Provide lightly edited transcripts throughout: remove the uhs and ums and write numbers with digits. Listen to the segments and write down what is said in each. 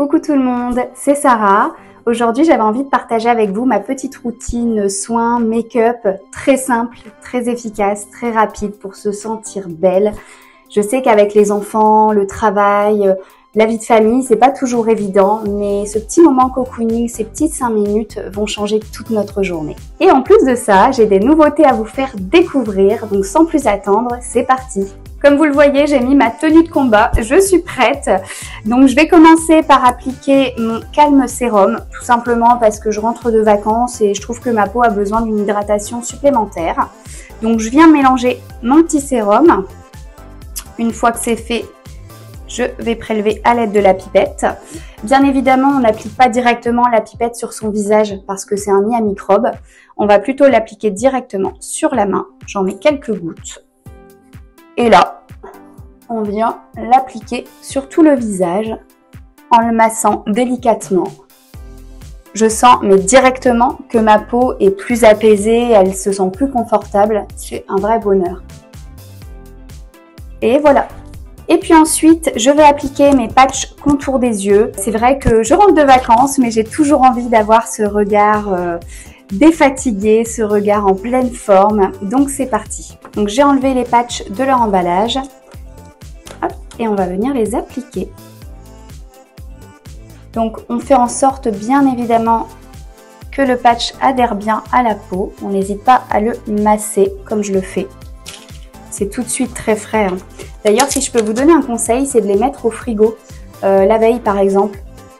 Coucou tout le monde, c'est Sarah. Aujourd'hui, j'avais envie de partager avec vous ma petite routine soins, make-up, très simple, très efficace, très rapide pour se sentir belle. Je sais qu'avec les enfants, le travail, la vie de famille, c'est pas toujours évident, mais ce petit moment cocooning, ces petites 5 minutes vont changer toute notre journée. Et en plus de ça, j'ai des nouveautés à vous faire découvrir, donc sans plus attendre, c'est parti! Comme vous le voyez, j'ai mis ma tenue de combat, je suis prête. Donc je vais commencer par appliquer mon Calme Sérum, tout simplement parce que je rentre de vacances et je trouve que ma peau a besoin d'une hydratation supplémentaire. Donc je viens mélanger mon petit sérum. Une fois que c'est fait, je vais prélever à l'aide de la pipette. Bien évidemment, on n'applique pas directement la pipette sur son visage parce que c'est un nid à microbes. On va plutôt l'appliquer directement sur la main. J'en mets quelques gouttes. Et là, on vient l'appliquer sur tout le visage en le massant délicatement. Je sens mais directement que ma peau est plus apaisée, elle se sent plus confortable. C'est un vrai bonheur. Et voilà. Et puis ensuite, je vais appliquer mes patchs contour des yeux. C'est vrai que je rentre de vacances, mais j'ai toujours envie d'avoir ce regard défatigué, ce regard en pleine forme. Donc c'est parti. Donc j'ai enlevé les patchs de leur emballage. Hop, et on va venir les appliquer. Donc on fait en sorte bien évidemment que le patch adhère bien à la peau. On n'hésite pas à le masser comme je le fais. C'est tout de suite très frais. Hein. D'ailleurs, si je peux vous donner un conseil, c'est de les mettre au frigo la veille par exemple.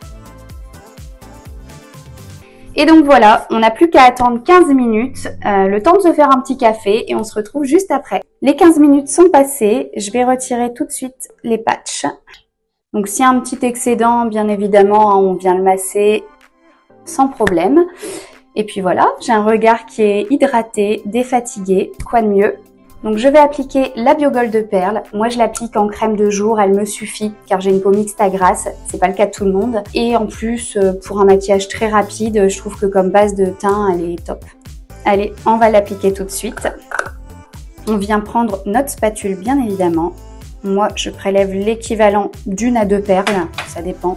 Et donc voilà, on n'a plus qu'à attendre 15 minutes, le temps de se faire un petit café et on se retrouve juste après. Les 15 minutes sont passées, je vais retirer tout de suite les patchs. Donc s'il y a un petit excédent, bien évidemment, on vient le masser sans problème. Et puis voilà, j'ai un regard qui est hydraté, défatigué, quoi de mieux. Donc je vais appliquer la Biogold de Perle. Moi je l'applique en crème de jour, elle me suffit car j'ai une peau mixte à grasse, c'est pas le cas de tout le monde. Et en plus pour un maquillage très rapide, je trouve que comme base de teint elle est top. Allez, on va l'appliquer tout de suite. On vient prendre notre spatule bien évidemment. Moi je prélève l'équivalent d'1 à 2 perles, ça dépend.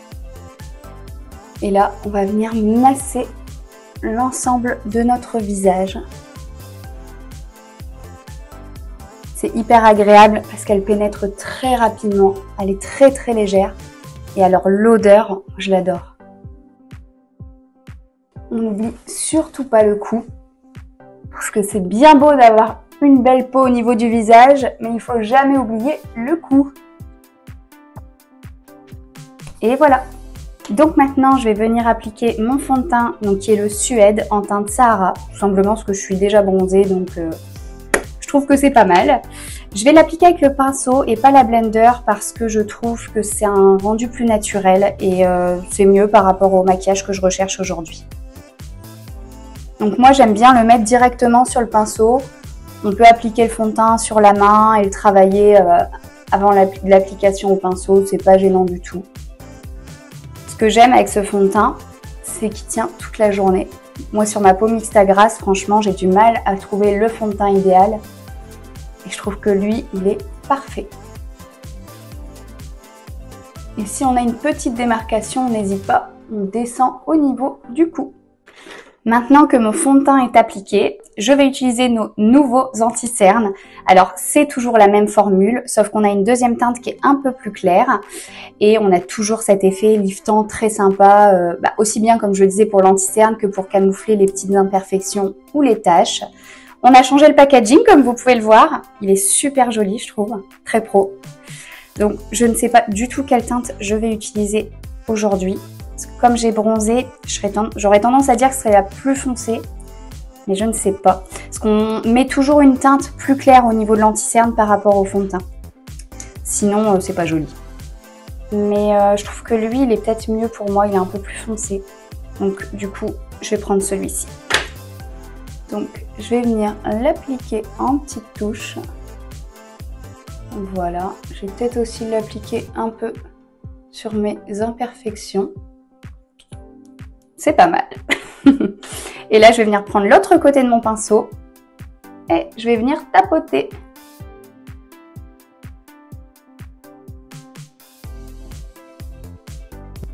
Et là on va venir masser l'ensemble de notre visage. C'est hyper agréable parce qu'elle pénètre très rapidement, elle est très très légère. Et alors l'odeur, je l'adore. On n'oublie surtout pas le cou, parce que c'est bien beau d'avoir une belle peau au niveau du visage, mais il ne faut jamais oublier le cou. Et voilà. Donc maintenant, je vais venir appliquer mon fond de teint, donc qui est le Suède en teinte Sahara, tout simplement parce que je suis déjà bronzée, donc je trouve que c'est pas mal. Je vais l'appliquer avec le pinceau et pas la blender parce que je trouve que c'est un rendu plus naturel et c'est mieux par rapport au maquillage que je recherche aujourd'hui. Donc moi j'aime bien le mettre directement sur le pinceau. On peut appliquer le fond de teint sur la main et le travailler avant l'application au pinceau, c'est pas gênant du tout. Ce que j'aime avec ce fond de teint, c'est qu'il tient toute la journée. Moi sur ma peau mixte à grasse, franchement j'ai du mal à trouver le fond de teint idéal. Et je trouve que lui, il est parfait. Et si on a une petite démarcation, on n'hésite pas, on descend au niveau du cou. Maintenant que mon fond de teint est appliqué, je vais utiliser nos nouveaux anti-cernes. Alors c'est toujours la même formule, sauf qu'on a une deuxième teinte qui est un peu plus claire. Et on a toujours cet effet liftant très sympa, aussi bien comme je le disais pour l'anti-cerne que pour camoufler les petites imperfections ou les taches. On a changé le packaging comme vous pouvez le voir, il est super joli je trouve, très pro. Donc je ne sais pas du tout quelle teinte je vais utiliser aujourd'hui. Comme j'ai bronzé, j'aurais tendance à dire que ce serait la plus foncée, mais je ne sais pas. Parce qu'on met toujours une teinte plus claire au niveau de l'anti-cerne par rapport au fond de teint. Sinon c'est pas joli. Mais je trouve que lui il est peut-être mieux pour moi, il est un peu plus foncé. Donc du coup je vais prendre celui-ci. Donc je vais venir l'appliquer en petites touches. Voilà, je vais peut-être aussi l'appliquer un peu sur mes imperfections. C'est pas mal. Et là je vais venir prendre l'autre côté de mon pinceau et je vais venir tapoter.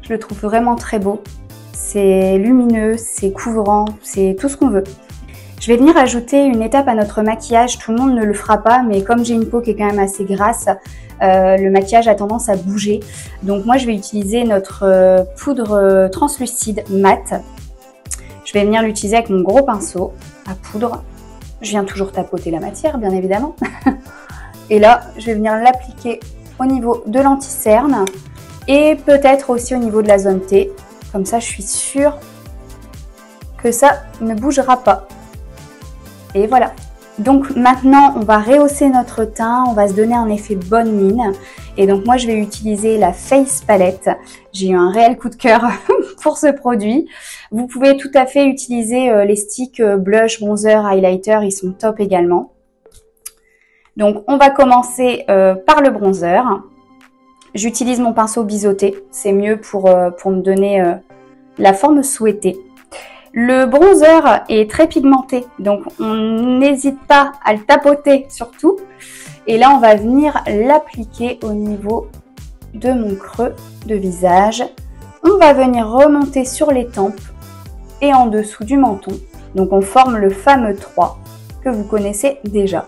Je le trouve vraiment très beau. C'est lumineux, c'est couvrant, c'est tout ce qu'on veut. Je vais venir ajouter une étape à notre maquillage. Tout le monde ne le fera pas, mais comme j'ai une peau qui est quand même assez grasse, le maquillage a tendance à bouger. Donc moi, je vais utiliser notre poudre translucide mat. Je vais venir l'utiliser avec mon gros pinceau à poudre. Je viens toujours tapoter la matière, bien évidemment. Et là, je vais venir l'appliquer au niveau de l'anti-cerne et peut-être aussi au niveau de la zone T. Comme ça, je suis sûre que ça ne bougera pas. Et voilà. Donc maintenant, on va rehausser notre teint, on va se donner un effet bonne mine. Et donc moi, je vais utiliser la Face Palette. J'ai eu un réel coup de cœur pour ce produit. Vous pouvez tout à fait utiliser les sticks blush, bronzer, highlighter, ils sont top également. Donc on va commencer par le bronzer. J'utilise mon pinceau biseauté, c'est mieux pour me donner la forme souhaitée. Le bronzer est très pigmenté, donc on n'hésite pas à le tapoter surtout. Et là, on va venir l'appliquer au niveau de mon creux de visage. On va venir remonter sur les tempes et en dessous du menton. Donc on forme le fameux 3 que vous connaissez déjà.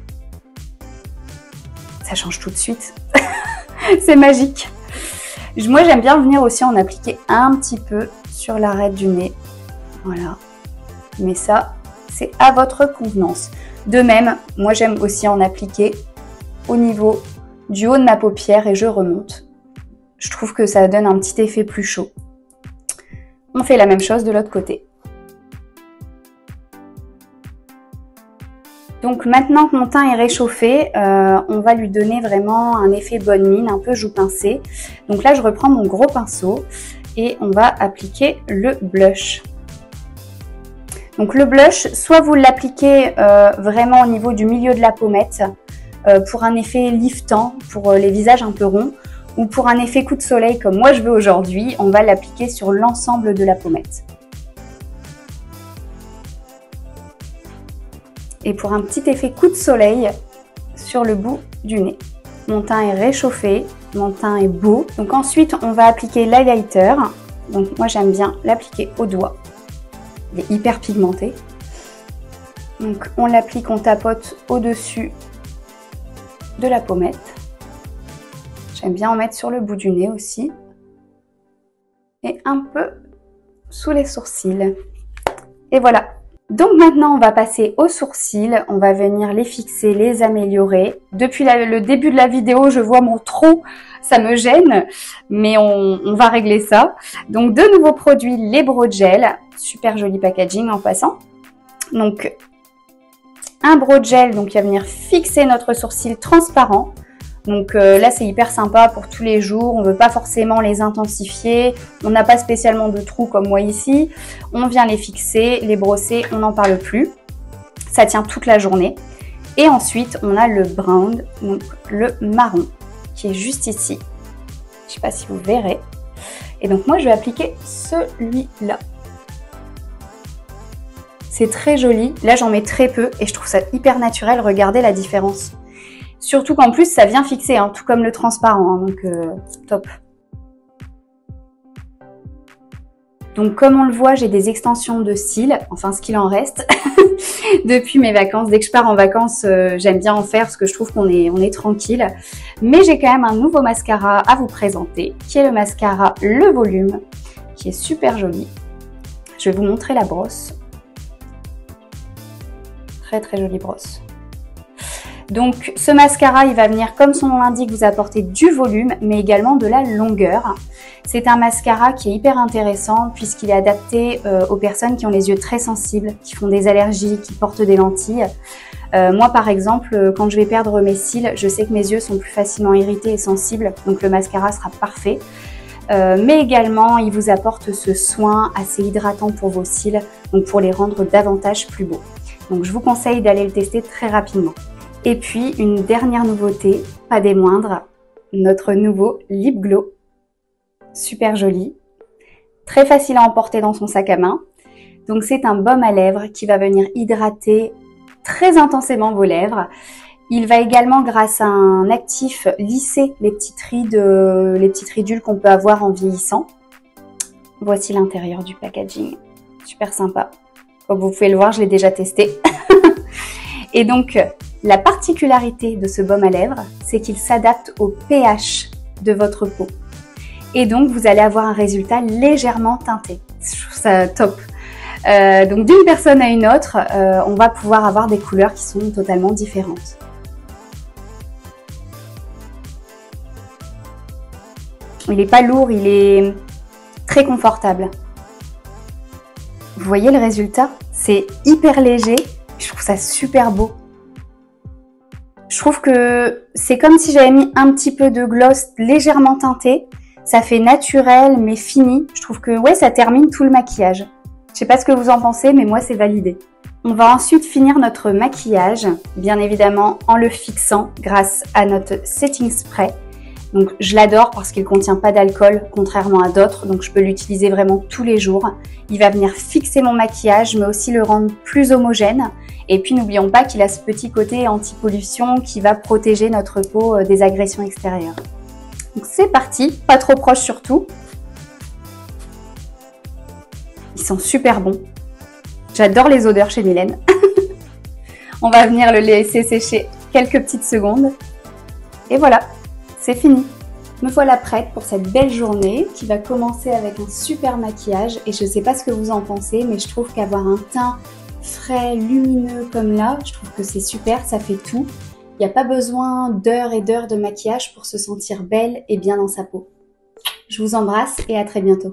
Ça change tout de suite. C'est magique. Moi, j'aime bien venir aussi en appliquer un petit peu sur l'arête du nez. Voilà. Mais ça, c'est à votre convenance. De même, moi, j'aime aussi en appliquer au niveau du haut de ma paupière et je remonte. Je trouve que ça donne un petit effet plus chaud. On fait la même chose de l'autre côté. Donc maintenant que mon teint est réchauffé, on va lui donner vraiment un effet bonne mine, un peu joue pincée. Donc là, je reprends mon gros pinceau et on va appliquer le blush. Donc le blush, soit vous l'appliquez vraiment au niveau du milieu de la pommette pour un effet liftant, pour les visages un peu ronds, ou pour un effet coup de soleil comme moi je veux aujourd'hui, on va l'appliquer sur l'ensemble de la pommette. Et pour un petit effet coup de soleil sur le bout du nez. Mon teint est réchauffé, mon teint est beau. Donc ensuite, on va appliquer l'highlighter. Donc moi, j'aime bien l'appliquer au doigt. Il est hyper pigmenté. Donc on l'applique, on tapote au-dessus de la pommette. J'aime bien en mettre sur le bout du nez aussi. Et un peu sous les sourcils. Et voilà. Donc maintenant, on va passer aux sourcils, on va venir les fixer, les améliorer. Depuis le début de la vidéo, je vois mon trou, ça me gêne, mais on va régler ça. Donc de nouveaux produits, les Brow Gel, super joli packaging en passant. Donc un Brow Gel donc, qui va venir fixer notre sourcil transparent. Donc là, c'est hyper sympa pour tous les jours. On ne veut pas forcément les intensifier. On n'a pas spécialement de trous comme moi ici. On vient les fixer, les brosser, on n'en parle plus. Ça tient toute la journée. Et ensuite, on a le brown, donc le marron, qui est juste ici. Je ne sais pas si vous verrez. Et donc moi, je vais appliquer celui-là. C'est très joli. Là, j'en mets très peu et je trouve ça hyper naturel. Regardez la différence. Surtout qu'en plus, ça vient fixer, hein, tout comme le transparent, hein, donc top. Donc comme on le voit, j'ai des extensions de cils, enfin ce qu'il en reste, depuis mes vacances. Dès que je pars en vacances, j'aime bien en faire parce que je trouve qu'on est tranquille. Mais j'ai quand même un nouveau mascara à vous présenter, qui est le mascara Le Volume, qui est super joli. Je vais vous montrer la brosse. Très très jolie brosse. Donc ce mascara, il va venir, comme son nom l'indique, vous apporter du volume, mais également de la longueur. C'est un mascara qui est hyper intéressant puisqu'il est adapté aux personnes qui ont les yeux très sensibles, qui font des allergies, qui portent des lentilles. Moi par exemple, quand je vais perdre mes cils, je sais que mes yeux sont plus facilement irrités et sensibles, donc le mascara sera parfait. Mais également, il vous apporte ce soin assez hydratant pour vos cils, donc pour les rendre davantage plus beaux. Donc je vous conseille d'aller le tester très rapidement. Et puis, une dernière nouveauté, pas des moindres, notre nouveau Lip Glow. Super joli, très facile à emporter dans son sac à main. Donc, c'est un baume à lèvres qui va venir hydrater très intensément vos lèvres. Il va également, grâce à un actif, lisser les petites rides, les petites ridules qu'on peut avoir en vieillissant. Voici l'intérieur du packaging. Super sympa. Comme vous pouvez le voir, je l'ai déjà testé. Et donc, la particularité de ce baume à lèvres, c'est qu'il s'adapte au pH de votre peau. Et donc, vous allez avoir un résultat légèrement teinté. Je trouve ça top. Donc, d'une personne à une autre, on va pouvoir avoir des couleurs qui sont totalement différentes. Il n'est pas lourd, il est très confortable. Vous voyez le résultat? C'est hyper léger. Je trouve ça super beau. Je trouve que c'est comme si j'avais mis un petit peu de gloss légèrement teinté. Ça fait naturel mais fini. Je trouve que ouais, ça termine tout le maquillage. Je sais pas ce que vous en pensez, mais moi c'est validé. On va ensuite finir notre maquillage, bien évidemment en le fixant grâce à notre setting spray. Donc je l'adore parce qu'il ne contient pas d'alcool, contrairement à d'autres, donc je peux l'utiliser vraiment tous les jours. Il va venir fixer mon maquillage, mais aussi le rendre plus homogène. Et puis n'oublions pas qu'il a ce petit côté anti-pollution qui va protéger notre peau des agressions extérieures. Donc c'est parti, pas trop proche surtout. Ils sont super bons. J'adore les odeurs chez Mylène. On va venir le laisser sécher quelques petites secondes. Et voilà. C'est fini. Me voilà prête pour cette belle journée qui va commencer avec un super maquillage et je ne sais pas ce que vous en pensez, mais je trouve qu'avoir un teint frais, lumineux comme là, je trouve que c'est super, ça fait tout. Il n'y a pas besoin d'heures et d'heures de maquillage pour se sentir belle et bien dans sa peau. Je vous embrasse et à très bientôt.